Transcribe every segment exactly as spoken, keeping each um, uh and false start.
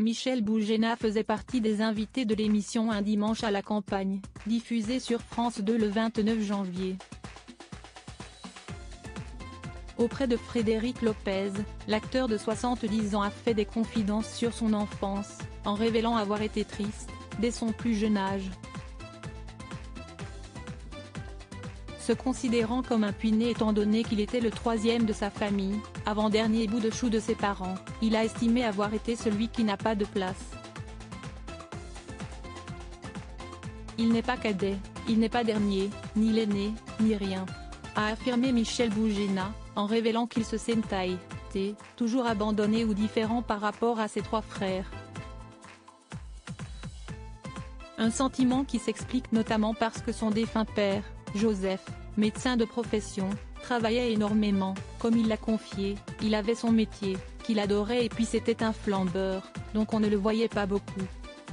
Michel Boujena faisait partie des invités de l'émission Un dimanche à la campagne, diffusée sur France deux le vingt-neuf janvier. Auprès de Frédéric Lopez, l'acteur de soixante-dix ans a fait des confidences sur son enfance, en révélant avoir été triste, dès son plus jeune âge. Se considérant comme un puiné étant donné qu'il était le troisième de sa famille, avant-dernier bout de chou de ses parents, il a estimé avoir été celui qui n'a pas de place. Il n'est pas cadet, il n'est pas dernier, ni l'aîné, ni rien, a affirmé Michel Boujena, en révélant qu'il se sentait toujours abandonné ou différent par rapport à ses trois frères. Un sentiment qui s'explique notamment parce que son défunt père, Joseph, médecin de profession, travaillait énormément, comme il l'a confié, il avait son métier, qu'il adorait et puis c'était un flambeur, donc on ne le voyait pas beaucoup.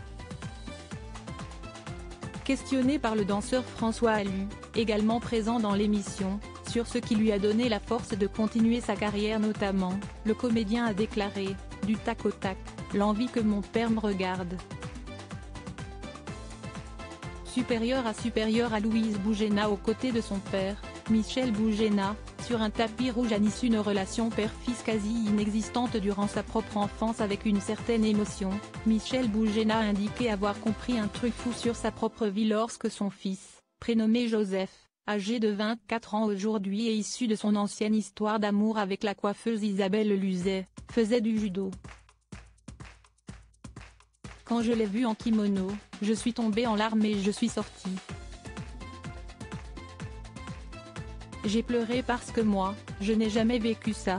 Questionné par le danseur François Allu, également présent dans l'émission, sur ce qui lui a donné la force de continuer sa carrière notamment, le comédien a déclaré, du tac au tac, l'envie que mon père me regarde. Supérieur à supérieur à Louise Boujena aux côtés de son père, Michel Boujena, sur un tapis rouge a issue une relation père-fils quasi inexistante durant sa propre enfance avec une certaine émotion. Michel Boujena a indiqué avoir compris un truc fou sur sa propre vie lorsque son fils, prénommé Joseph, âgé de vingt-quatre ans aujourd'hui et issu de son ancienne histoire d'amour avec la coiffeuse Isabelle Luzet, faisait du judo. Quand je l'ai vu en kimono, je suis tombée en larmes et je suis sortie. J'ai pleuré parce que moi, je n'ai jamais vécu ça.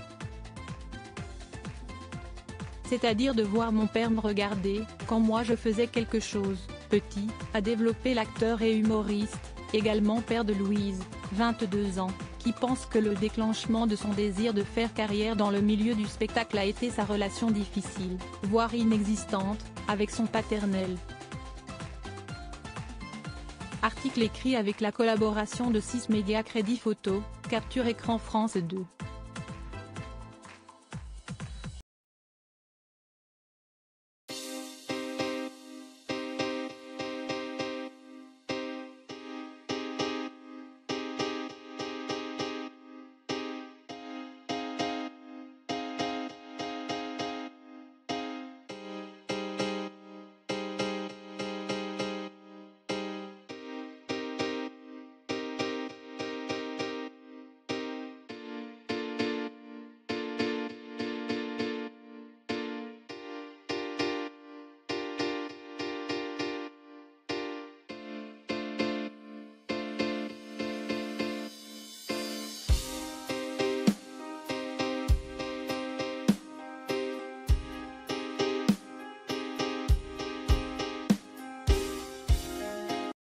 C'est-à-dire de voir mon père me regarder, quand moi je faisais quelque chose, petit, a développé l'acteur et humoriste, également père de Louise, vingt-deux ans, qui pense que le déclenchement de son désir de faire carrière dans le milieu du spectacle a été sa relation difficile, voire inexistante, avec son paternel. Article écrit avec la collaboration de six médias Crédit Photo, Capture Écran France deux.